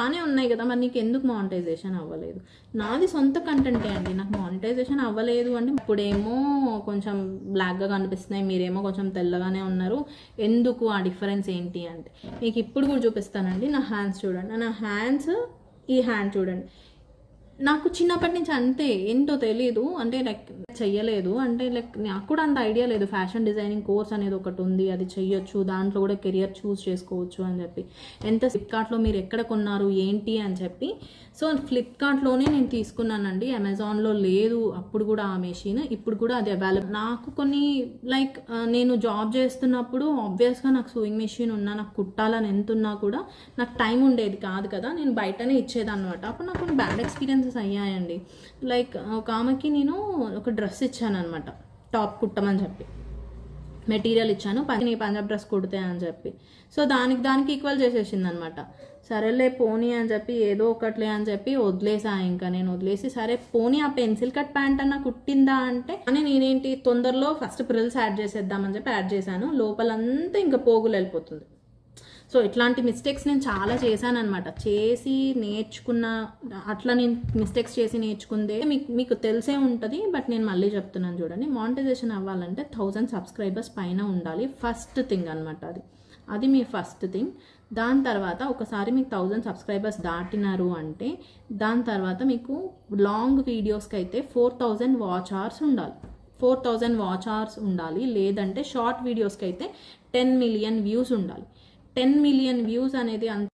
బాగానే ఉన్నాయి కదా, మరి నీకు ఎందుకు మానిటైజేషన్ అవ్వలేదు? నాది సొంత కంటెంటే అండి, నాకు మానిటైజేషన్ అవ్వలేదు అంటే ఇప్పుడేమో కొంచెం బ్లాక్గా కనిపిస్తున్నాయి, మీరేమో కొంచెం తెల్లగానే ఉన్నారు, ఎందుకు ఆ డిఫరెన్స్ ఏంటి అంటే మీకు ఇప్పుడు కూడా చూపిస్తానండి. నా హ్యాండ్స్ చూడండి, నా హ్యాండ్స్, ఈ హ్యాండ్ చూడండి. నాకు చిన్నప్పటి నుంచి అంతే, ఏంటో తెలీదు, అంటే లైక్ చెయ్యలేదు, అంటే లైక్ నాకు కూడా అంత ఐడియా లేదు ఫ్యాషన్ డిజైనింగ్ కోర్స్ అనేది ఒకటి ఉంది, అది చెయ్యొచ్చు, దాంట్లో కూడా కెరియర్ చూస్ చేసుకోవచ్చు అని చెప్పి. ఎంత ఫ్లిప్కార్ట్లో మీరు ఎక్కడ కొన్నారు ఏంటి అని చెప్పి. సో ఫ్లిప్కార్ట్లోనే నేను తీసుకున్నానండి, అమెజాన్లో లేదు అప్పుడు కూడా ఆ మెషిన్, ఇప్పుడు కూడా అది అవైలబుల్. నాకు కొన్ని లైక్ నేను జాబ్ చేస్తున్నప్పుడు ఆబ్వియస్గా నాకు సూయింగ్ మెషిన్ ఉన్నా, నాకు కుట్టాలని ఎంత ఉన్నా కూడా నాకు టైం ఉండేది కాదు కదా, నేను బయటనే ఇచ్చేదన్నమాట. అప్పుడు నాకు కొన్ని బ్యాడ్ ఎక్స్పీరియన్సెస్ అయ్యాయండి. లైక్ ఒక ఆమెకి నేను ఒక డ్రెస్ ఇచ్చాను అనమాట, టాప్ కుట్టమని చెప్పి, మెటీరియల్ ఇచ్చాను, పంజాబ్ డ్రెస్ కుడితే అని చెప్పి. సో దానికి ఈక్వల్ చేసేసింది అనమాట. సరేలే పోనీ అని చెప్పి ఏదో ఒకట్లే అని చెప్పి వదిలేసా. ఇంకా నేను వదిలేసి సరే పోనీ ఆ పెన్సిల్ కట్ ప్యాంట్ అన్న కుట్టిందా అంటే, అని నేనేంటి తొందరలో ఫస్ట్ ప్రిల్స్ యాడ్ చేసేద్దామని చెప్పి యాడ్ చేశాను, లోపలంతా ఇంకా పోగులు వెళ్ళిపోతుంది. సో ఇట్లాంటి మిస్టేక్స్ నేను చాలా చేశాను అనమాట, చేసి నేర్చుకున్న, అట్లా నేను మిస్టేక్స్ చేసి నేర్చుకుందే మీకు తెలిసే ఉంటుంది. బట్ నేను మళ్ళీ చెప్తున్నాను చూడండి, మానిటైజేషన్ అవ్వాలంటే 1000 సబ్స్క్రైబర్స్ పైన ఉండాలి, ఫస్ట్ థింగ్ అనమాట. అది మీ ఫస్ట్ థింగ్. దాని తర్వాత ఒకసారి మీకు 1000 సబ్స్క్రైబర్స్ దాటినారు అంటే దాని తర్వాత మీకు లాంగ్ వీడియోస్కి అయితే 4000 వాచ్ అవర్స్ ఉండాలి, 4000 వాచ్ అవర్స్ ఉండాలి. లేదంటే షార్ట్ వీడియోస్కి అయితే 10 మిలియన్ వ్యూస్ ఉండాలి. 10 మిలియన్ వ్యూస్ అనేది అంత.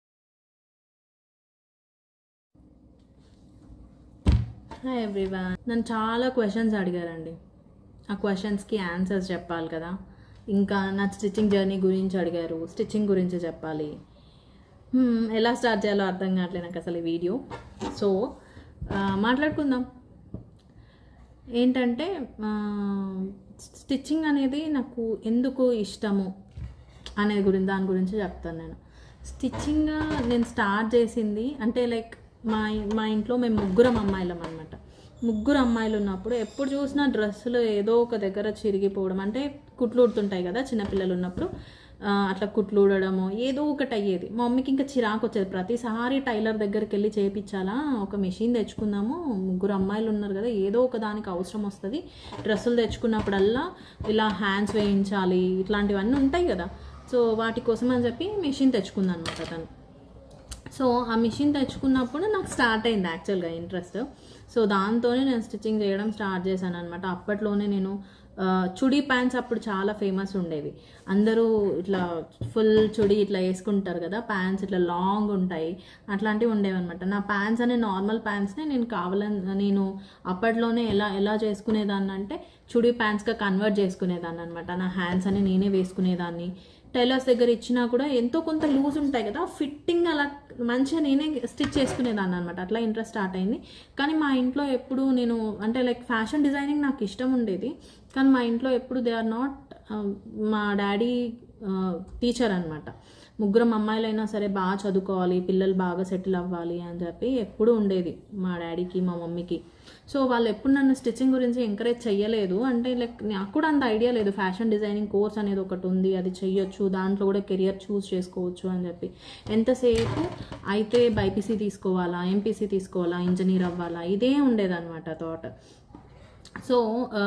హాయ్ ఎవ్రీవన్, నన్ను చాలా క్వశ్చన్స్ అడిగారండి, ఆ క్వశ్చన్స్కి ఆన్సర్స్ చెప్పాలి కదా. ఇంకా నా స్టిచ్చింగ్ జర్నీ గురించి అడిగారు, స్టిచ్చింగ్ గురించి చెప్పాలి. ఎలా స్టార్ట్ చేయాలో అర్థం కావట్లేదు నాకు అసలు ఈ వీడియో. సో మాట్లాడుకుందాం. ఏంటంటే స్టిచ్చింగ్ అనేది నాకు ఎందుకు ఇష్టము అనే దాని గురించి చెప్తాను నేను. స్టిచ్చింగ్ నేను స్టార్ట్ చేసింది అంటే లైక్ మా ఇంట్లో మేము ముగ్గురం అమ్మాయిలం అనమాట. ముగ్గురు అమ్మాయిలు ఉన్నప్పుడు ఎప్పుడు చూసినా డ్రెస్సులు ఏదో ఒక దగ్గర చిరిగిపోవడం, అంటే కుట్లు ఊడుతుంటాయి కదా చిన్నపిల్లలు ఉన్నప్పుడు, అట్లా కుట్లు ఊడడము ఏదో ఒకటి అయ్యేది. మా మమ్మీకి ఇంకా చిరాకు వచ్చేది, ప్రతిసారి టైలర్ దగ్గరికి వెళ్ళి చేయించాలా, ఒక మెషిన్ తెచ్చుకుందాము, ముగ్గురు అమ్మాయిలు ఉన్నారు కదా, ఏదో ఒక దానికి అవసరం వస్తుంది, డ్రెస్సులు తెచ్చుకున్నప్పుడల్లా ఇలా హ్యాండ్స్ వేయించాలి, ఇట్లాంటివన్నీ ఉంటాయి కదా. సో వాటి కోసం అని చెప్పి మెషిన్ తెచ్చుకుందాను అనమాట తను. సో ఆ మిషన్ తెచ్చుకున్నప్పుడు నాకు స్టార్ట్ అయింది యాక్చువల్గా ఇంట్రెస్ట్. సో దాంతోనే నేను స్టిచ్చింగ్ చేయడం స్టార్ట్ చేశాను అనమాట. అప్పట్లోనే నేను చుడీ ప్యాంట్స్ అప్పుడు చాలా ఫేమస్ ఉండేవి, అందరూ ఇట్లా ఫుల్ చుడీ ఇట్లా వేసుకుంటారు కదా, ప్యాంట్స్ ఇట్లా లాంగ్ ఉంటాయి, అట్లాంటివి ఉండేవి అనమాట. నా ప్యాంట్స్ అనే నార్మల్ ప్యాంట్స్ని నేను అప్పట్లోనే ఎలా చేసుకునేదాన్ని అంటే చుడీ ప్యాంట్స్గా కన్వర్ట్ చేసుకునేదాన్ని అనమాట. నా హ్యాండ్స్ అని నేనే వేసుకునేదాన్ని. టైలర్స్ దగ్గర ఇచ్చినా కూడా ఎంతో కొంత లూజ్ ఉంటాయి కదా, ఫిట్టింగ్ అలా మంచిగా నేనే స్టిచ్ చేసుకునేదాన్ని అనమాట. అట్లా ఇంట్రెస్ట్ స్టార్ట్ అయింది. కానీ మా ఇంట్లో ఎప్పుడు నేను అంటే లైక్ ఫ్యాషన్ డిజైనింగ్ నాకు ఇష్టం ఉండేది, కానీ మా ఇంట్లో ఎప్పుడు దే ఆర్ నాట్, మా డాడీ టీచర్ అనమాట. ముగ్గురం అమ్మాయిలైనా సరే బాగా చదువుకోవాలి, పిల్లలు బాగా సెటిల్ అవ్వాలి అని చెప్పి ఎప్పుడు ఉండేది మా డాడీకి మా మమ్మీకి. సో వాళ్ళు ఎప్పుడు నన్ను స్టిచ్చింగ్ గురించి ఎంకరేజ్ చెయ్యలేదు. అంటే లైక్ నాకు కూడా అంత ఐడియా లేదు ఫ్యాషన్ డిజైనింగ్ కోర్స్ అనేది ఒకటి ఉంది, అది చెయ్యొచ్చు, దాంట్లో కూడా కెరియర్ చూస్ చేసుకోవచ్చు అని చెప్పి. ఎంతసేపు అయితే బైపీసీ తీసుకోవాలా, ఎంపీసీ తీసుకోవాలా, ఇంజనీర్ అవ్వాలా, ఇదే ఉండేదన్నమాట థాట్. సో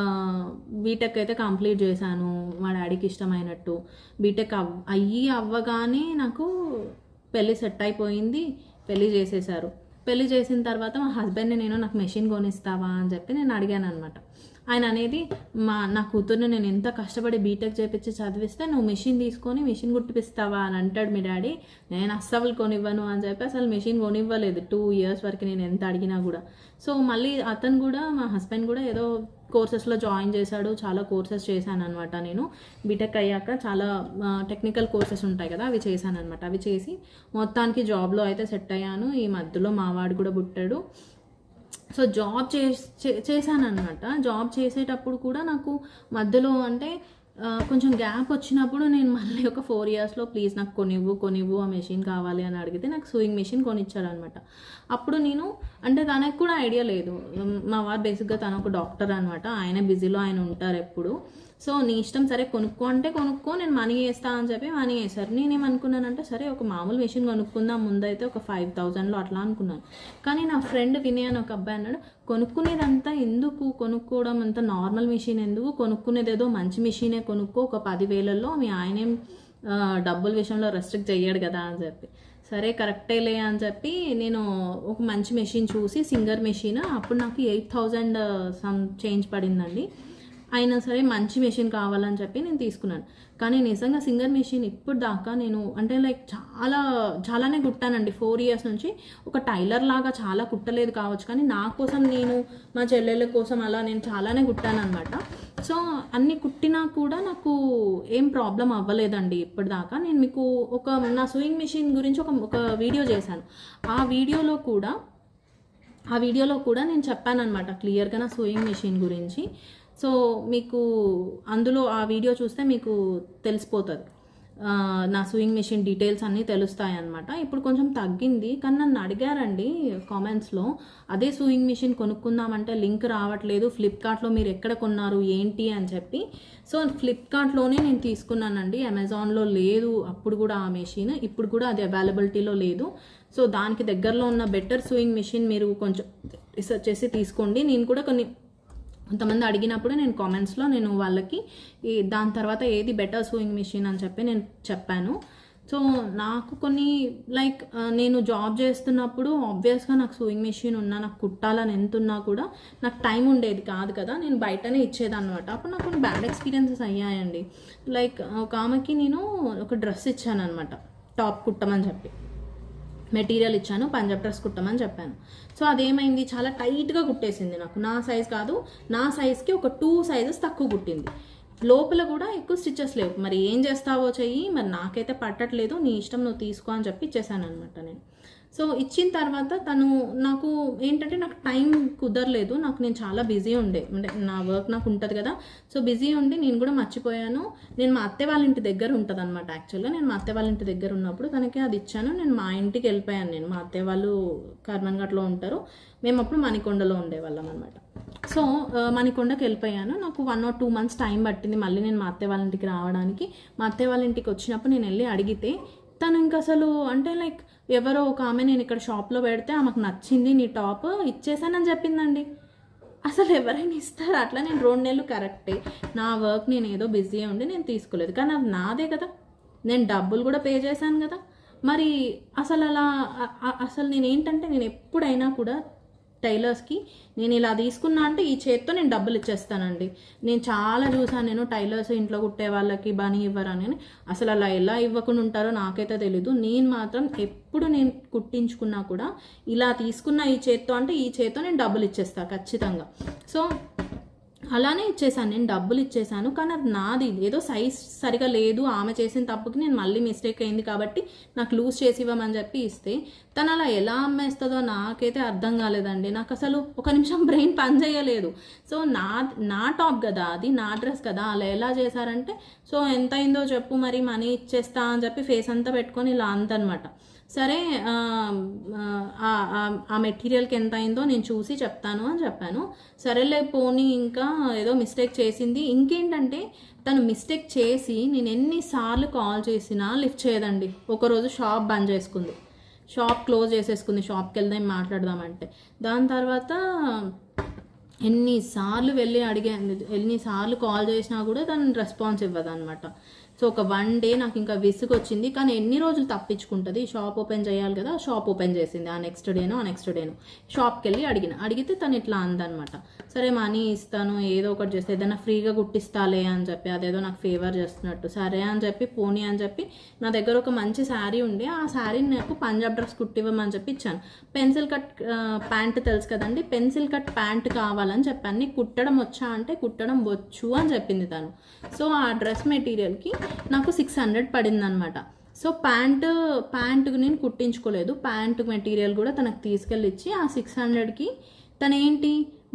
బీటెక్ అయితే కంప్లీట్ చేశాను మా డాడీకి ఇష్టమైనట్టు. బీటెక్ అవ్వగానే నాకు పెళ్ళి సెట్ అయిపోయింది, పెళ్ళి చేసేసారు. పెళ్ళి చేసిన తర్వాత మా హస్బెండ్ని నాకు మెషిన్ కొనిస్తావా అని చెప్పి నేను అడిగాను అనమాట. ఆయన అనేది నా కూతుర్ని నేను ఎంత కష్టపడి బీటెక్ చేపించి చదివిస్తే నువ్వు మెషిన్ తీసుకొని మెషిన్ కుట్టిపిస్తావా అని అంటాడు మీ డాడీ. నేను అస్సలు కొనివ్వను అని చెప్పి అసలు మెషిన్ కొనివ్వలేదు 2 years వరకు నేను ఎంత అడిగినా కూడా. సో మళ్ళీ అతను కూడా, మా హస్బెండ్ కూడా ఏదో కోర్సెస్లో జాయిన్ చేశాడు, చాలా కోర్సెస్ చేశాను అనమాట. నేను బీటెక్ అయ్యాక చాలా టెక్నికల్ కోర్సెస్ ఉంటాయి కదా, అవి చేశాను అనమాట. అవి చేసి మొత్తానికి జాబ్లో అయితే సెట్ అయ్యాను. ఈ మధ్యలో మావాడు కూడా పుట్టాడు. సో జాబ్ చేశాను అనమాట. జాబ్ చేసేటప్పుడు కూడా నాకు మధ్యలో అంటే కొంచెం గ్యాప్ వచ్చినప్పుడు నేను మళ్ళీ ఒక 4 yearsలో ప్లీజ్ నాకు కొనివ్వు ఆ మెషిన్ కావాలి అని అడిగితే నాకు సూయింగ్ మెషిన్ కొనిచ్చాడు అనమాట. అప్పుడు నేను అంటే తనకు కూడా ఐడియా లేదు, మా వారు బేసిక్గా తను ఒక డాక్టర్ అనమాట, ఆయన బిజీలో ఆయన ఉంటారు ఎప్పుడు. సో నీ ఇష్టం, సరే కొనుక్కో అంటే కొనుక్కో, నేను మనీ వేస్తా అని చెప్పి మనీ వేశారు. నేనేమనుకున్నానంటే సరే ఒక మామూలు మెషిన్ కొనుక్కుందాం, ముందైతే ఒక 5,000లో అట్లా అనుకున్నాను. కానీ నా ఫ్రెండ్ వినయ్ అని ఒక అబ్బాయి అన్నాడు, కొనుక్కునేదంతా ఎందుకు, కొనుక్కోవడం అంత నార్మల్ మెషిన్ ఎందుకు, కొనుక్కునేదేదో మంచి మెషినే కొనుక్కో, ఒక 10,000లో మీ ఆయనేం డబ్బుల విషయంలో రెస్ట్రిక్ట్ చెయ్యాడు కదా అని చెప్పి, సరే కరెక్టేలే అని చెప్పి నేను ఒక మంచి మెషిన్ చూసి, సింగర్ మెషిన్, అప్పుడు నాకు 8,000 సమ్ చేంజ్ పడిందండి. అయినా సరే మంచి మెషిన్ కావాలని చెప్పి నేను తీసుకున్నాను. కానీ నిజంగా సింగర్ మెషిన్ ఇప్పుడు దాకా నేను అంటే లైక్ చాలానే కుట్టానండి. 4 years నుంచి ఒక టైలర్ లాగా చాలా కుట్టలేదు కావచ్చు, కానీ నా కోసం, నేను మా చెల్లెళ్ళ కోసం అలా నేను చాలానే కుట్టాను అనమాట. సో అన్ని కుట్టినా కూడా నాకు ఏం ప్రాబ్లం అవ్వలేదండి ఇప్పటిదాకా. నేను మీకు నా సూయింగ్ మెషిన్ గురించి ఒక వీడియో చేశాను. ఆ వీడియోలో కూడా నేను చెప్పాను అనమాట క్లియర్గా నా సూయింగ్ మెషిన్ గురించి. సో మీకు అందులో ఆ వీడియో చూస్తే మీకు తెలిసిపోతుంది, నా సూయింగ్ మెషిన్ డీటెయిల్స్ అన్నీ తెలుస్తాయి అన్నమాట. ఇప్పుడు కొంచెం తగ్గింది, కానీ నన్ను అడిగారండి కామెంట్స్లో, అదే సూయింగ్ మెషిన్ కొనుక్కుందామంటే లింక్ రావట్లేదు, ఫ్లిప్కార్ట్లో మీరు ఎక్కడ కొన్నారు ఏంటి అని చెప్పి. సో ఫ్లిప్కార్ట్లోనే నేను తీసుకున్నానండి, అమెజాన్లో లేదు అప్పుడు కూడా ఆ మెషిన్, ఇప్పుడు కూడా అది అవైలబిలిటీలో లేదు. సో దానికి దగ్గరలో ఉన్న బెటర్ సూయింగ్ మెషిన్ మీరు కొంచెం రీసెర్చ్ చేసి తీసుకోండి. నేను కూడా కొంతమంది అడిగినప్పుడు నేను కామెంట్స్లో నేను వాళ్ళకి దాని తర్వాత ఏది బెటర్ సూయింగ్ మెషిన్ అని చెప్పి నేను చెప్పాను. సో నాకు కొన్ని లైక్ నేను జాబ్ చేస్తున్నప్పుడు ఆబ్వియస్గా నాకు సూయింగ్ మెషిన్ ఉన్నా, నాకు కుట్టాలని ఎంత ఉన్నా కూడా నాకు టైం ఉండేది కాదు కదా, నేను బయటనే ఇచ్చేదన్నమాట. అప్పుడు నాకు కొన్ని బ్యాడ్ ఎక్స్పీరియన్సెస్ అయ్యాయండి. లైక్ ఒక ఆమెకి నేను ఒక డ్రెస్ ఇచ్చాను అనమాట, టాప్ కుట్టమని చెప్పి మెటీరియల్ ఇచ్చాను, పంజాబ్ డ్రెస్ కుట్టమని చెప్పాను. సో అదేమైంది, చాలా టైట్గా కుట్టేసింది. నాకు నా సైజ్ కాదు, నా సైజ్కి ఒక 2 sizes తక్కువ కుట్టింది. లోపల కూడా ఎక్కువ స్టిచెస్ లేవు. మరి ఏం చేస్తావో చెయ్యి, మరి నాకైతే పట్టట్లేదు, నీ ఇష్టం, నువ్వు తీసుకో అని చెప్పి ఇచ్చేసాను అనమాట నేను. సో ఇచ్చిన తర్వాత తను నాకు ఏంటంటే నాకు టైం కుదరలేదు, నేను చాలా బిజీ ఉండే, అంటే నా వర్క్ నాకు ఉంటుంది కదా. సో బిజీ ఉండి నేను కూడా మర్చిపోయాను. నేను మా అత్తయ్య వాళ్ళ ఇంటి దగ్గర ఉంటుంది అనమాట. యాక్చువల్గా నేను మా అత్తయ్య వాళ్ళ ఇంటి దగ్గర ఉన్నప్పుడు తనకి అది ఇచ్చాను. నేను మా ఇంటికి వెళ్ళిపోయాను. నేను మా అత్తయ్య వాళ్ళు కర్మన్ఘట్లో ఉంటారు, మేము అప్పుడు మణికొండలో ఉండేవాళ్ళం అనమాట. సో మణికొండకి వెళ్ళిపోయాను. నాకు 1 or 2 months టైం పట్టింది మళ్ళీ నేను మా అత్తయ్య వాళ్ళ ఇంటికి రావడానికి. మా అత్తయ్య వాళ్ళ ఇంటికి వచ్చినప్పుడు నేను వెళ్ళి అడిగితే తను ఇంకా అసలు అంటే లైక్ ఎవరో ఒక ఆమె నేను ఇక్కడ షాప్లో పెడితే ఆమెకు నచ్చింది, నీ టాప్ ఇచ్చేసానని చెప్పిందండి. అసలు ఎవరైనా ఇస్తారు అట్లా? నేను 2 నెలలు కరెక్టే, నా వర్క్ నేను ఏదో బిజీ ఉండి నేను తీసుకోలేదు, కానీ అది నాదే కదా, నేను డబ్బులు కూడా పే చేశాను కదా. మరి అసలు నేను ఏంటంటే, నేను ఎప్పుడైనా కూడా టైలర్స్కి నేను ఇలా తీసుకున్నా అంటే ఈ చేత్తో నేను డబ్బులు ఇచ్చేస్తానండి. నేను చాలా చూసాను, నేను టైలర్స్ ఇంట్లో కుట్టే వాళ్ళకి బనీ ఇవ్వరని. అసలు అలా ఎలా ఇవ్వకుండా ఉంటారో నాకైతే తెలీదు. నేను మాత్రం ఎప్పుడు నేను కుట్టించుకున్నా కూడా ఇలా తీసుకున్న ఈ చేత్తో అంటే ఈ చేత్తో నేను డబ్బులు ఇచ్చేస్తాను ఖచ్చితంగా. సో అలానే ఇచ్చేసాను, నేను డబ్బులు ఇచ్చేసాను. కానీ అది నాది, ఏదో సైజ్ సరిగా లేదు, ఆమె చేసిన తప్పుకి నేను మళ్ళీ మిస్టేక్ అయింది కాబట్టి నాకు లూజ్ చేసి ఇవ్వమని చెప్పి ఇస్తే తను అలా ఎలా అమ్మేస్తుందో నాకైతే అర్థం కాలేదండి. నాకు అసలు ఒక నిమిషం బ్రెయిన్ పని చేయలేదు. సో నా టాప్ కదా, అది నా డ్రెస్ కదా, అలా ఎలా చేశారంటే, సో ఎంత అయిందో చెప్పు, మరి మనీ ఇచ్చేస్తా అని చెప్పి ఫేస్ అంతా పెట్టుకొని ఇలా అంతనమాట. సరే ఆ మెటీరియల్కి ఎంత అయిందో నేను చూసి చెప్తాను అని చెప్పాను. సరేలే పోనీ, ఇంకా ఏదో మిస్టేక్ చేసింది. ఇంకేంటంటే తను మిస్టేక్ చేసి నేను ఎన్నిసార్లు కాల్ చేసినా లిఫ్ట్ చేయదండి. ఒకరోజు షాప్ బంద్ చేసుకుంది, షాప్ క్లోజ్ చేసేసుకుంది, షాప్కి వెళ్దాం మాట్లాడదామంటే. దాని తర్వాత ఎన్నిసార్లు వెళ్ళి అడిగాను, ఎన్నిసార్లు కాల్ చేసినా కూడా తను రెస్పాన్స్ ఇవ్వదు అనమాట. సో ఒక 1 day నాకు ఇంకా విసుగు వచ్చింది. కానీ ఎన్ని రోజులు తప్పించుకుంటుంది, షాప్ ఓపెన్ చేయాలి కదా, షాప్ ఓపెన్ చేసింది. ఆ నెక్స్ట్ డేనో షాప్కి వెళ్ళి అడిగితే తను ఇట్లా అందనమాట. సరే మనీ ఇస్తాను, ఏదో ఒకటి చేస్తే, ఏదైనా ఫ్రీగా కుట్టిస్తాలే అని చెప్పి, అదేదో నాకు ఫేవర్ చేస్తున్నట్టు. సరే అని చెప్పి పోనీ అని చెప్పి నా దగ్గర ఒక మంచి శారీ ఉండే, ఆ శారీని నాకు పంజాబ్ డ్రెస్ కుట్టివ్వమని చెప్పి ఇచ్చాను. పెన్సిల్ కట్ ప్యాంట్ తెలుసు కదండి, పెన్సిల్ కట్ ప్యాంట్ కావాలని చెప్పాను. నీకు కుట్టడం వచ్చా అంటే కుట్టడం వచ్చు అని చెప్పింది తను. సో ఆ డ్రెస్ మెటీరియల్కి నాకు 600 పడింది అనమాట. సో ప్యాంటుకు నేను కుట్టించుకోలేదు, ప్యాంటు మెటీరియల్ కూడా తనకు తీసుకెళ్ళి ఇచ్చి ఆ 600కి తను ఏంటి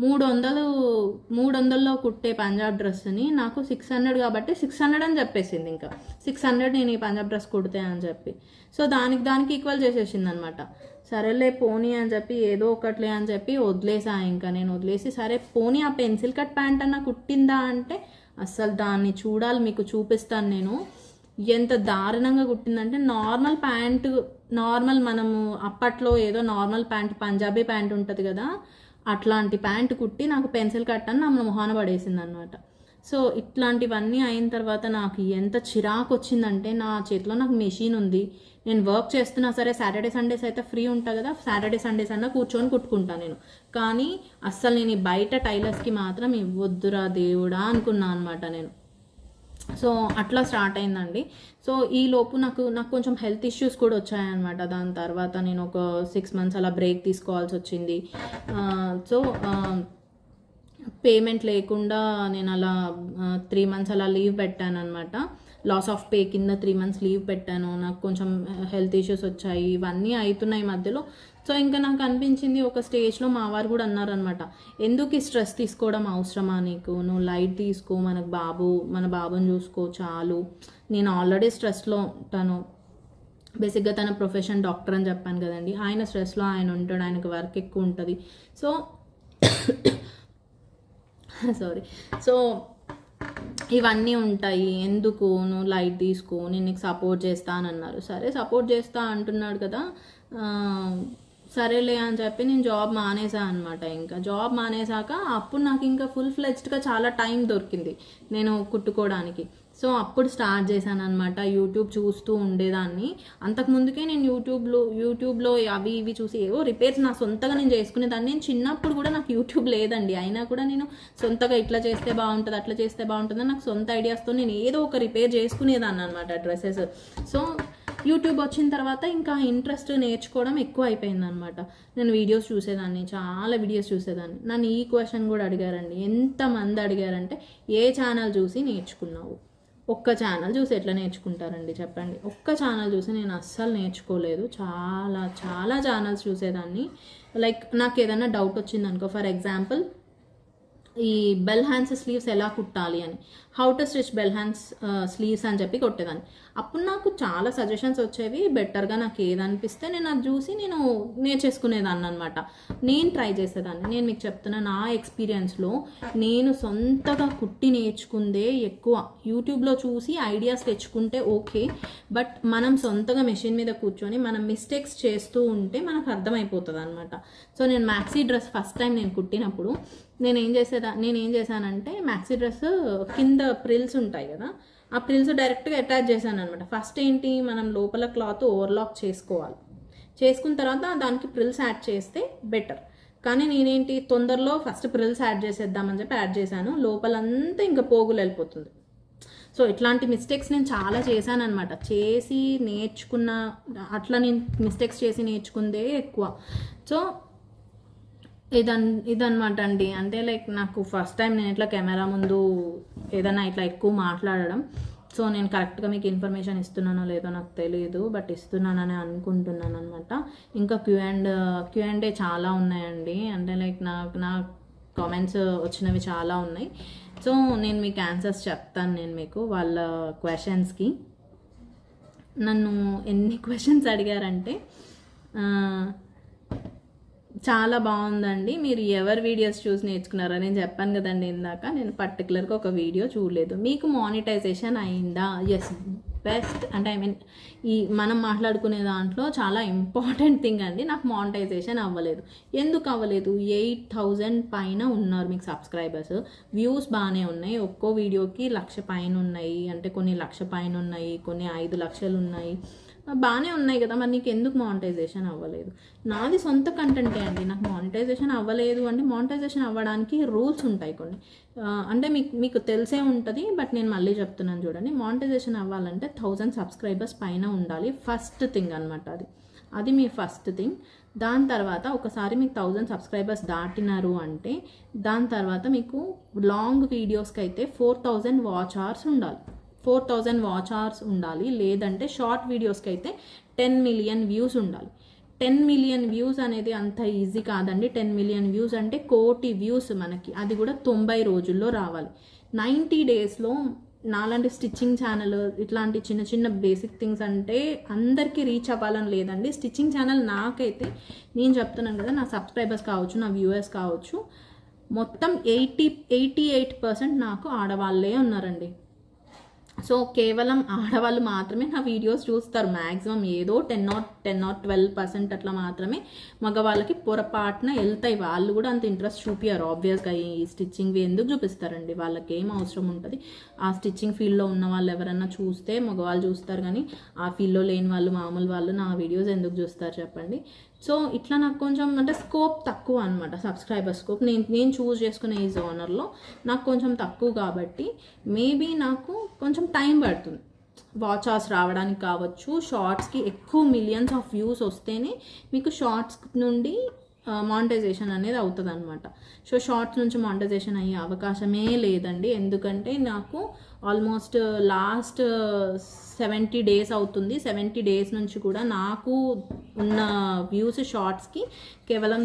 300లో కుట్టే పంజాబ్ డ్రెస్ని నాకు 600 కాబట్టి 600 అని చెప్పేసింది. ఇంకా 600 నేను ఈ పంజాబ్ డ్రెస్ కుడితే అని చెప్పి, సో దానికి ఈక్వల్ చేసేసింది అనమాట. సరేలే పోనీ అని చెప్పి ఏదో ఒకట్లే అని చెప్పి వదిలేసా. ఇంకా నేను వదిలేసి సరే పోనీ ఆ పెన్సిల్ కట్ ప్యాంట్ అన్న కుట్టిందా అంటే అస్సలు దాన్ని చూడాలి, మీకు చూపిస్తాను నేను. ఎంత దారుణంగా కుట్టిందంటే నార్మల్ ప్యాంటు, నార్మల్ మనము అప్పట్లో ఏదో నార్మల్ ప్యాంట్, పంజాబీ ప్యాంట్ ఉంటుంది కదా, అట్లాంటి ప్యాంట్ కుట్టి నాకు పెన్సిల్ కట్ అని నా మొహాన పడేసింది అనమాట. సో ఇట్లాంటివన్నీ అయిన తర్వాత నాకు ఎంత చిరాకు వచ్చిందంటే, నా చేతిలో నాకు మెషిన్ ఉంది, నేను వర్క్ చేస్తున్నా సరే, సాటర్డే సండేస్ అయితే ఫ్రీ ఉంటా కదా, సాటర్డే సండేస్ అన్నా కూర్చొని కుట్టుకుంటాను నేను. కానీ అస్సలు నేను బయట టైలర్స్కి మాత్రం ఇవ్వద్దురా దేవుడా అనుకున్నా అనమాట నేను. సో అట్లా స్టార్ట్ అయిందండి. సో ఈలోపు నాకు కొంచెం హెల్త్ ఇష్యూస్ కూడా వచ్చాయన్నమాట. దాని తర్వాత నేను ఒక 6 months అలా బ్రేక్ తీసుకోవాల్సి వచ్చింది. సో పేమెంట్ లేకుండా నేను అలా 3 months అలా లీవ్ పెట్టాను అనమాట. లాస్ ఆఫ్ పే కింద 3 months లీవ్ పెట్టాను. నాకు కొంచెం హెల్త్ ఇష్యూస్ వచ్చాయి, ఇవన్నీ అవుతున్నాయి మధ్యలో. సో ఇంకా నాకు అనిపించింది, ఒక స్టేజ్లో మా వారు కూడా అన్నారనమాట, ఎందుకు ఈ స్ట్రెస్ తీసుకోవడం అవసరమా నీకు, నువ్వు లైట్ తీసుకో, మన బాబుని చూసుకో చాలు. నేను ఆల్రెడీ స్ట్రెస్లో ఉంటాను. బేసిక్గా తన ప్రొఫెషన్ డాక్టర్ అని చెప్పాను కదండి, ఆయన స్ట్రెస్లో ఆయన ఉంటాడు, ఆయనకు వర్క్ ఎక్కువ ఉంటుంది. సో సో ఇవన్నీ ఉంటాయి, ఎందుకు నువ్వు లైట్ తీసుకో, నేను నీకు సపోర్ట్ చేస్తా అని అన్నారు. సరే సపోర్ట్ చేస్తా అంటున్నాడు కదా, సరేలే అని చెప్పి నేను జాబ్ మానేసా అనమాట. ఇంకా జాబ్ మానేసాక అప్పుడు నాకు ఇంకా ఫుల్ ఫ్లెజ్డ్గా చాలా టైం దొరికింది నేను కుట్టుకోవడానికి. సో అప్పుడు స్టార్ట్ చేశాను అనమాట. యూట్యూబ్ చూస్తూ ఉండేదాన్ని. అంతకుముందుకే నేను యూట్యూబ్లో అవి ఇవి చూసి ఏవో రిపేర్స్ నా సొంతగా నేను చేసుకునేదాన్ని. నేను చిన్నప్పుడు కూడా నాకు యూట్యూబ్ లేదండి, అయినా కూడా నేను సొంతగా ఇట్లా చేస్తే బాగుంటుంది, అట్లా చేస్తే బాగుంటుంది, నాకు సొంత ఐడియాస్తో నేను ఏదో ఒక రిపేర్ చేసుకునేదాన్ని అనమాట డ్రెస్సెస్. సో యూట్యూబ్ వచ్చిన తర్వాత ఇంకా ఇంట్రెస్ట్ నేర్చుకోవడం ఎక్కువ అయిపోయింది అనమాట. నేను వీడియోస్ చూసేదాన్ని, చాలా వీడియోస్ చూసేదాన్ని. నన్ను ఈ క్వశ్చన్ కూడా అడిగారండి, ఎంతమంది అడిగారంటే ఏ ఛానల్ చూసి నేర్చుకున్నావు? ఒక్క ఛానల్ చూసి ఎట్లా నేర్చుకుంటారండి చెప్పండి? ఒక్క ఛానల్ చూసి నేను అస్సలు నేర్చుకోలేదు. చాలా చాలా ఛానల్స్ చూసేదాన్ని. లైక్ నాకు ఏదైనా డౌట్ వచ్చింది అనుకో, ఫర్ ఎగ్జాంపుల్ ఈ బెల్ హ్యాండ్స్ స్లీవ్స్ ఎలా కుట్టాలి అని, how to stitch bell hands sleeves అని చెప్పి కొట్టేదాన్ని. అప్పుడు నాకు చాలా సజెషన్స్ వచ్చేవి. బెటర్గా నాకు ఏదనిపిస్తే నేను అది చూసి నేను నేర్చేసుకునేదాన్ని అనమాట. నేను ట్రై చేసేదాన్ని. నేను మీకు చెప్తున్నా, నా ఎక్స్పీరియన్స్లో నేను సొంతగా కుట్టి నేర్చుకుందే ఎక్కువ. యూట్యూబ్లో చూసి ఐడియాస్ తెచ్చుకుంటే ఓకే, బట్ మనం సొంతగా మెషిన్ మీద కూర్చొని మనం మిస్టేక్స్ చేస్తూ ఉంటే మనకు అర్థమైపోతుంది అనమాట. సో నేను మ్యాక్సీ డ్రెస్ ఫస్ట్ టైం నేను కుట్టినప్పుడు నేనేం చేశానంటే, మ్యాక్సీ డ్రెస్ కింద ప్రిల్స్ ఉంటాయి కదా, ఆ ప్రిల్స్ డైరెక్ట్గా అటాచ్ చేశాను అనమాట. ఫస్ట్ ఏంటి, మనం లోపల క్లాత్ ఓవర్లాక్ చేసుకోవాలి. చేసుకున్న తర్వాత దానికి ప్రిల్స్ యాడ్ చేస్తే బెటర్. కానీ నేనేంటి, తొందరలో ఫస్ట్ ప్రిల్స్ యాడ్ చేసేద్దామని చెప్పి యాడ్ చేశాను. లోపలంతా ఇంకా పోగులు వెళ్ళిపోతుంది. సో ఇట్లాంటి మిస్టేక్స్ నేను చాలా చేశాను అనమాట. చేసి నేర్చుకున్న, అట్లా నేను మిస్టేక్స్ చేసి నేర్చుకుందే ఎక్కువ. సో ఇదన్నమాట అండి. అంటే లైక్ నాకు ఫస్ట్ టైం నేను ఇట్లా కెమెరా ముందు ఏదైనా ఇట్లా ఎక్కువ మాట్లాడడం. సో నేను కరెక్ట్గా మీకు ఇన్ఫర్మేషన్ ఇస్తున్నానో లేదో నాకు తెలియదు, బట్ ఇస్తున్నానని అనుకుంటున్నాను అనమాట. ఇంకా క్యూఎండే చాలా ఉన్నాయండి. అంటే లైక్ నా కామెంట్స్ వచ్చినవి చాలా ఉన్నాయి. సో నేను మీకు ఆన్సర్స్ చెప్తాను. నేను మీకు వాళ్ళ క్వశ్చన్స్కి నన్ను ఎన్ని క్వశ్చన్స్ అడిగారంటే, చాలా బాగుందండి, మీరు ఎవరి వీడియోస్ చూసి నేర్చుకున్నారో నేను చెప్పాను కదండి ఇందాక. నేను పర్టికులర్గా ఒక వీడియో చూడలేదు. మీకు మానిటైజేషన్ అయిందా? Yes, best. అంటే ఈ మనం మాట్లాడుకునే దాంట్లో చాలా ఇంపార్టెంట్ థింగ్ అండి, నాకు మానిటైజేషన్ అవ్వలేదు. ఎందుకు అవ్వలేదు? 8,000 పైన ఉన్నారు మీకు సబ్స్క్రైబర్స్. వ్యూస్ బాగానే ఉన్నాయి, ఒక్కో వీడియోకి 1,00,000 పైన ఉన్నాయి. అంటే కొన్ని 1,00,000 పైన ఉన్నాయి, కొన్ని 5 లక్షలు ఉన్నాయి, బాగానే ఉన్నాయి కదా. మరి నీకు ఎందుకు మానిటైజేషన్ అవ్వలేదు? నాది సొంత కంటెంటే అండి, నాకు మానిటైజేషన్ అవ్వలేదు అంటే మానిటైజేషన్ అవ్వడానికి రూల్స్ ఉంటాయి కొన్ని. అంటే మీకు తెలిసే ఉంటుంది, బట్ నేను మళ్ళీ చెప్తున్నాను చూడండి. మానిటైజేషన్ అవ్వాలంటే 1000 సబ్స్క్రైబర్స్ పైన ఉండాలి, ఫస్ట్ థింగ్ అనమాట. అది మీ ఫస్ట్ థింగ్. దాని తర్వాత ఒకసారి మీకు 1000 సబ్స్క్రైబర్స్ దాటినారు అంటే దాని తర్వాత మీకు లాంగ్ వీడియోస్కి అయితే 4,000 వాచ్ అవర్స్ ఉండాలి. 4,000 వాచ్ అవర్స్ ఉండాలి. లేదంటే షార్ట్ వీడియోస్కి అయితే 10 million వ్యూస్ ఉండాలి. 10 million వ్యూస్ అనేది అంత ఈజీ కాదండి. 10 million వ్యూస్ అంటే 1 కోటి వ్యూస్ మనకి, అది కూడా 90 రోజుల్లో రావాలి. 90 డేస్లో నాలాంటి స్టిచ్చింగ్ ఛానల్, ఇట్లాంటి చిన్న చిన్న బేసిక్ థింగ్స్ అంటే అందరికీ రీచ్ అవ్వాలని లేదండి. స్టిచ్చింగ్ ఛానల్ నాకైతే, నేను చెప్తున్నాను కదా, నా సబ్స్క్రైబర్స్ కావచ్చు, నా వ్యూవర్స్ కావచ్చు, మొత్తం 88% నాకు ఆడవాళ్ళే ఉన్నారండి. సో కేవలం ఆడవాళ్ళు మాత్రమే నా వీడియోస్ చూస్తారు. మ్యాక్సిమం ఏదో 10 or 12% అట్లా మాత్రమే మగవాళ్ళకి పొరపాటున వెళ్తాయి. వాళ్ళు కూడా అంత ఇంట్రెస్ట్ చూపించారు. ఆబ్వియస్గా ఈ స్టిచ్చింగ్వి ఎందుకు చూపిస్తారండి, వాళ్ళకి ఏం అవసరం ఉంటుంది. ఆ స్టిచ్చింగ్ ఫీల్డ్లో ఉన్న వాళ్ళు ఎవరన్నా చూస్తే మగవాళ్ళు చూస్తారు, కానీ ఆ ఫీల్డ్లో లేని వాళ్ళు, మామూలు వాళ్ళు నా వీడియోస్ ఎందుకు చూస్తారు చెప్పండి. సో ఇట్లా నాకు కొంచెం అంటే స్కోప్ తక్కువ అనమాట, సబ్స్క్రైబర్ స్కోప్. నేను చూస్ చేసుకునే ఈ జోనర్లో నాకు కొంచెం తక్కువ కాబట్టి మేబీ నాకు కొంచెం టైం పడుతుంది వాచ్ అవర్స్ రావడానికి కావచ్చు. షార్ట్స్కి ఎక్కువ మిలియన్స్ ఆఫ్ వ్యూస్ వస్తేనే మీకు షార్ట్స్ నుండి మానిటైజేషన్ అనేది అవుతుంది అనమాట. సో షార్ట్స్ నుంచి మానిటైజేషన్ అయ్యే అవకాశమే లేదండి. ఎందుకంటే నాకు ఆల్మోస్ట్ లాస్ట్ 70 days అవుతుంది. 70 days నుంచి కూడా నాకు ఉన్న వ్యూస్ షార్ట్స్కి కేవలం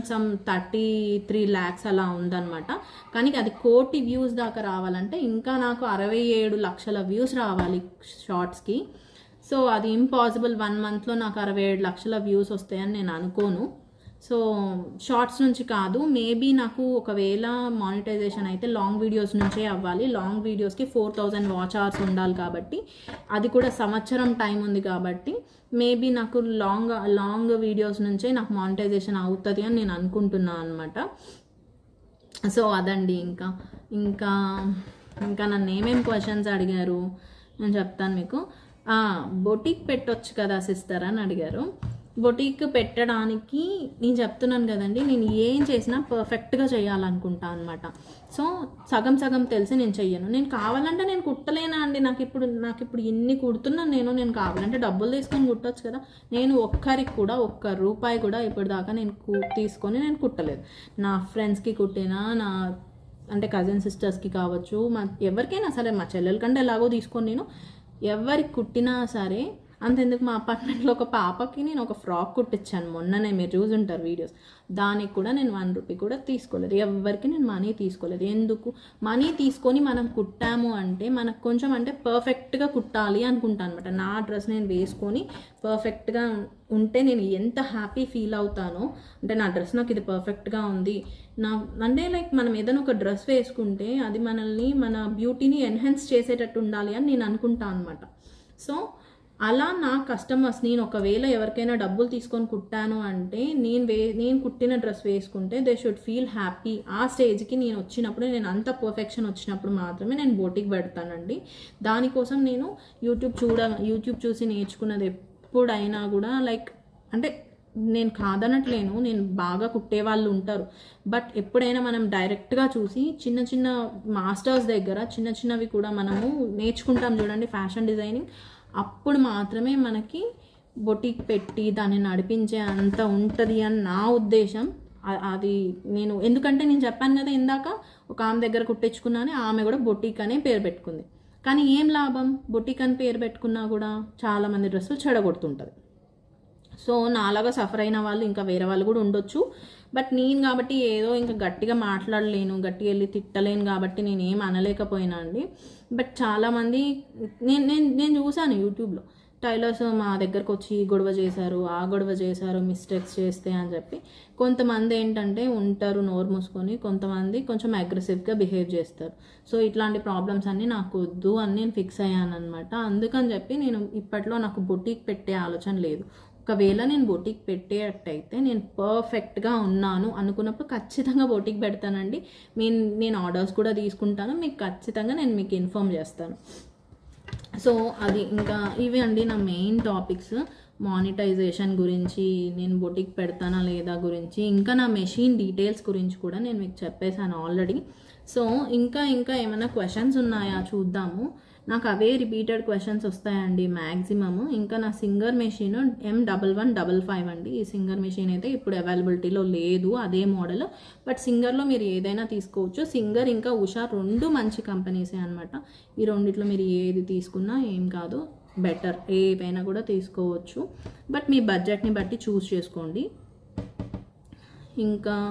33 lakhs అలా ఉందన్నమాట. కానీ అది 1 కోటి వ్యూస్ దాకా రావాలంటే ఇంకా నాకు 67 లక్షల వ్యూస్ రావాలి షార్ట్స్కి. సో అది ఇంపాసిబుల్. 1 monthలో నాకు 67 లక్షల వ్యూస్ వస్తాయని నేను అనుకోను. సో షార్ట్స్ నుంచి కాదు, మేబీ నాకు ఒకవేళ మానిటైజేషన్ అయితే లాంగ్ వీడియోస్ నుంచే అవ్వాలి. లాంగ్ వీడియోస్కి 4000 వాచ్ అవర్స్ ఉండాలి కాబట్టి అది కూడా సంవత్సరం టైం ఉంది కాబట్టి మేబీ నాకు లాంగ్ వీడియోస్ నుంచే నాకు మానిటైజేషన్ అవుతుంది అని నేను అనుకుంటున్నాను అనమాట. సో అదండి. ఇంకా నన్ను ఏమేమి క్వశ్చన్స్ అడిగారు నేను చెప్తాను మీకు. బొటిక్ పెట్టొచ్చు కదా సిస్టర్ అని అడిగారు. బొటిక్ పెట్టడానికి నేను చెప్తున్నాను కదండి, నేను ఏం చేసినా పర్ఫెక్ట్గా చేయాలనుకుంటా అనమాట. సో సగం తెలిసి నేను చెయ్యను. నేను కావాలంటే నేను కుట్టలేనా అండి, నాకు ఇప్పుడు ఇన్ని కుడుతున్నాను నేను కావాలంటే డబ్బులు తీసుకొని కుట్టొచ్చు కదా. నేను ఒక్కరికి కూడా 1 రూపాయి కూడా ఇప్పటిదాకా నేను తీసుకొని నేను కుట్టలేదు. నా ఫ్రెండ్స్కి కుట్టినా, నా అంటే కజిన్ సిస్టర్స్కి కావచ్చు, ఎవరికైనా సరే, మా చెల్లెల కంటే ఎలాగో తీసుకొని నేను ఎవరికి కుట్టినా సరే. అంతెందుకు మా అపార్ట్మెంట్లో ఒక పాపకి నేను ఒక ఫ్రాక్ కుట్టించాను మొన్ననే, మీరు చూసుంటారు వీడియోస్. దానికి కూడా నేను 1 రూపీ కూడా తీసుకోలేదు. ఎవరికి నేను మనీ తీసుకోలేదు. ఎందుకు మనీ తీసుకొని మనం కుట్టాము అంటే మనకు కొంచెం అంటే పర్ఫెక్ట్గా కుట్టాలి అనుకుంటాను అనమాట. నా డ్రెస్ నేను వేసుకొని పర్ఫెక్ట్గా ఉంటే నేను ఎంత హ్యాపీ ఫీల్ అవుతానో, అంటే నా డ్రెస్ నాకు ఇది పర్ఫెక్ట్గా ఉంది అంటే లైక్ మనం ఏదైనా ఒక డ్రెస్ వేసుకుంటే అది మనల్ని, మన బ్యూటీని ఎన్హాన్స్ చేసేటట్టు ఉండాలి అని నేను అనుకుంటాను అనమాట. సో అలా నా కస్టమర్స్, నేను ఒకవేళ ఎవరికైనా డబ్బులు తీసుకొని కుట్టాను అంటే నేను కుట్టిన డ్రెస్ వేసుకుంటే దే షుడ్ ఫీల్ హ్యాపీ. ఆ స్టేజ్కి నేను వచ్చినప్పుడు, నేను అంత పర్ఫెక్షన్ వచ్చినప్పుడు మాత్రమే నేను బొటిక్ పెడతానండి. దానికోసం నేను యూట్యూబ్ చూసి నేర్చుకున్నది ఎప్పుడైనా కూడా లైక్ అంటే నేను కాదనట్లేను, నేను బాగా కుట్టే వాళ్ళు ఉంటారు. బట్ ఎప్పుడైనా మనం డైరెక్ట్గా చూసి చిన్న మాస్టర్స్ దగ్గర చిన్నవి కూడా మనము నేర్చుకుంటాం చూడండి, ఫ్యాషన్ డిజైనింగ్. అప్పుడు మాత్రమే మనకి బొటిక్ పెట్టి దాన్ని నడిపించే అంత ఉంటుంది అని నా ఉద్దేశం. అది నేను ఎందుకంటే నేను చెప్పాను కదా ఇందాక, ఒక ఆమె దగ్గర కుట్టించుకున్నాను, ఆమె కూడా బొటిక్ అనే పేరు పెట్టుకుంది. కానీ ఏం లాభం, బొటిక్ అని పేరు పెట్టుకున్నా కూడా చాలామంది డ్రెస్సులు చెడగొడుతుంటుంది. సో నాలాగా సఫర్ అయిన వాళ్ళు ఇంకా వేరే వాళ్ళు కూడా ఉండొచ్చు. బట్ నేను కాబట్టి ఏదో ఇంకా గట్టిగా మాట్లాడలేను, గట్టిగా వెళ్ళి తిట్టలేను కాబట్టి నేను ఏం అనలేకపోయినా అండి. బట్ చాలామంది నేను చూశాను యూట్యూబ్లో, టైలర్స్ మా దగ్గరకు వచ్చి గొడవ చేశారు మిస్టేక్స్ చేస్తే అని చెప్పి. కొంతమంది ఏంటంటే ఉంటారు నోరు మూసుకొని, కొంతమంది కొంచెం అగ్రెసివ్గా బిహేవ్ చేస్తారు. సో ఇట్లాంటి ప్రాబ్లమ్స్ అన్నీ నాకు వద్దు అని నేను ఫిక్స్ అయ్యాను అనమాట. అందుకని చెప్పి నేను ఇప్పట్లో నాకు బొటిక్ పెట్టే ఆలోచన లేదు. ఒకవేళ నేను బొటిక్ పెట్టేటట్టయితే నేను పర్ఫెక్ట్గా ఉన్నాను అనుకున్నప్పుడు ఖచ్చితంగా బొటిక్ పెడతానండి. నేను ఆర్డర్స్ కూడా తీసుకుంటాను, మీకు ఖచ్చితంగా నేను మీకు ఇన్ఫామ్ చేస్తాను. సో అది ఇంకా ఇవి అండి నా మెయిన్ టాపిక్స్. మానిటైజేషన్ గురించి, నేను బొటిక్ పెడతానా లేదా గురించి, ఇంకా నా మెషిన్ డీటెయిల్స్ గురించి కూడా నేను మీకు చెప్పేశాను ఆల్రెడీ. సో ఇంకా ఏమైనా క్వశ్చన్స్ ఉన్నాయా చూద్దాము. నాకు అవే రిపీటెడ్ క్వశ్చన్స్ వస్తాయండి మ్యాక్సిమమ్. ఇంకా నా సింగర్ మెషిన్ M1155 అండి. ఈ సింగర్ మెషిన్ అయితే ఇప్పుడు అవైలబిలిటీలో లేదు, అదే మోడల్. బట్ సింగర్లో మీరు ఏదైనా తీసుకోవచ్చు. సింగర్ ఇంకా ఉషా 2 మంచి కంపెనీసే అనమాట. ఈ రెండిట్లో మీరు ఏది తీసుకున్నా ఏం కాదు, బెటర్, ఏవైనా కూడా తీసుకోవచ్చు. బట్ మీ బడ్జెట్ని బట్టి చూస్ చేసుకోండి. ఇంకా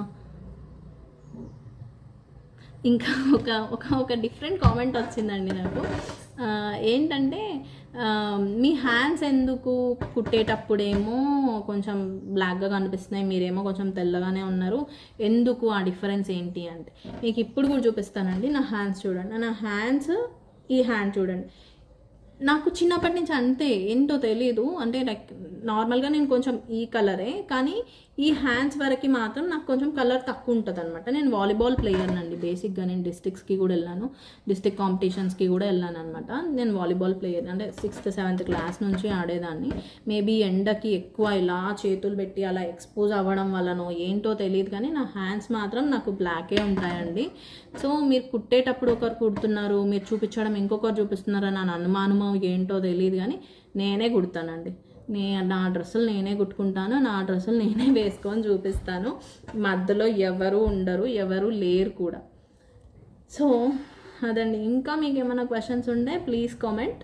ఒక డిఫరెంట్ కామెంట్ వచ్చిందండి నాకు. ఏంటంటే మీ హ్యాండ్స్ ఎందుకు కుట్టేటప్పుడేమో కొంచెం బ్లాక్గా కనిపిస్తున్నాయి, మీరేమో కొంచెం తెల్లగానే ఉన్నారు, ఎందుకు ఆ డిఫరెన్స్ ఏంటి అంటే మీకు ఇప్పుడు కూడా చూపిస్తానండి. నా హ్యాండ్స్ చూడండి, నా హ్యాండ్స్, ఈ హ్యాండ్ చూడండి. నాకు చిన్నప్పటి నుంచి అంతే, ఏంటో తెలీదు, అంటే లైక్ నార్మల్గా నేను కొంచెం ఈ కలరే, కానీ ఈ హ్యాండ్స్ వరకు మాత్రం నాకు కొంచెం కలర్ తక్కువ ఉంటుంది అనమాట. నేను వాలీబాల్ ప్లేయర్ అండి బేసిక్గా. నేను డిస్ట్రిక్ట్స్కి కూడా వెళ్ళాను, డిస్ట్రిక్ట్ కాంపిటీషన్స్కి కూడా వెళ్ళాను అనమాట. నేను వాలీబాల్ ప్లేయర్, అంటే 6th 7th క్లాస్ నుంచి ఆడేదాన్ని. మేబీ ఎండకి ఎక్కువ ఇలా చేతులు పెట్టి అలా ఎక్స్పోజ్ అవ్వడం వల్లనో ఏంటో తెలియదు, కానీ నా హ్యాండ్స్ మాత్రం నాకు బ్లాకే ఉంటాయండి. సో మీరు కుట్టేటప్పుడు ఒకరు కుడుతున్నారు, మీరు చూపించడం ఇంకొకరు చూపిస్తున్నారు అని అనుమానమో ఏంటో తెలియదు, కానీ నేనే కుడతానండి. నా డ్రెస్సులు నేనే కుట్టుకుంటాను, నా డ్రెస్సులు నేనే వేసుకొని చూపిస్తాను. మధ్యలో ఎవరు ఉండరు, ఎవరు లేరు కూడా. సో అదండి. ఇంకా మీకు ఏమైనా క్వశ్చన్స్ ఉంటే ప్లీజ్ కామెంట్.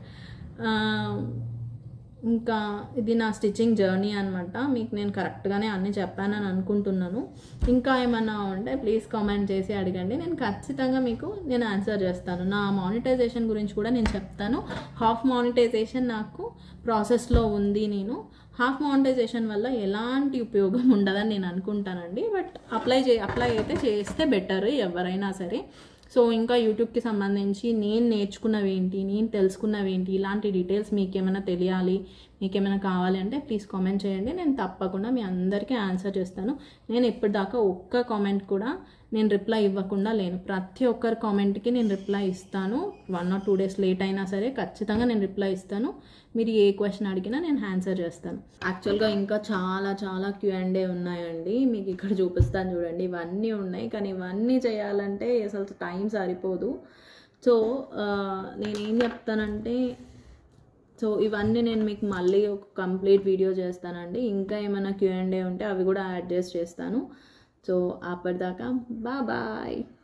ఇంకా ఇది నా స్టిచ్చింగ్ జర్నీ అనమాట. మీకు నేను కరెక్ట్గానే అన్నీ చెప్పానని అనుకుంటున్నాను. ఇంకా ఏమన్నా ఉంటే ప్లీజ్ కామెంట్ చేసి అడగండి, నేను ఖచ్చితంగా మీకు నేను ఆన్సర్ చేస్తాను. నా మానిటైజేషన్ గురించి కూడా నేను చెప్తాను. హాఫ్ మానిటైజేషన్ నాకు ప్రాసెస్లో ఉంది. నేను హాఫ్ మానిటైజేషన్ వల్ల ఎలాంటి ఉపయోగం ఉండదని నేను అనుకుంటానండి. బట్ అప్లై అయితే చేస్తే బెటర్ ఎవరైనా సరే. సో ఇంకా యూట్యూబ్కి సంబంధించి నేను నేర్చుకున్నవి ఏంటి, నేను తెలుసుకున్నవి ఏంటి, ఇలాంటి డీటెయిల్స్ మీకేమైనా తెలియాలి, మీకేమైనా కావాలి అంటే ప్లీజ్ కామెంట్ చేయండి. నేను తప్పకుండా మీ అందరికీ ఆన్సర్ చేస్తాను. నేను ఇప్పటిదాకా ఒక్క కామెంట్ కూడా నేను రిప్లై ఇవ్వకుండా లేను. ప్రతి ఒక్కరి కామెంట్కి నేను రిప్లై ఇస్తాను. 1 or 2 days లేట్ అయినా సరే ఖచ్చితంగా నేను రిప్లై ఇస్తాను. మీరు ఏ క్వశ్చన్ అడిగినా నేను ఆన్సర్ చేస్తాను. యాక్చువల్గా ఇంకా చాలా Q&A ఉన్నాయండి. మీకు ఇక్కడ చూపిస్తాను చూడండి, ఇవన్నీ ఉన్నాయి. కానీ ఇవన్నీ చేయాలంటే అసలు టైం సరిపోదు. సో నేనేం చెప్తానంటే, సో ఇవన్నీ నేను మీకు మళ్ళీ ఒక కంప్లీట్ వీడియో చేస్తానండి. ఇంకా ఏమైనా Q&A ఉంటే అవి కూడా యాడ్ చేస్తాను. సో అప్పటిదాకా బాయ్.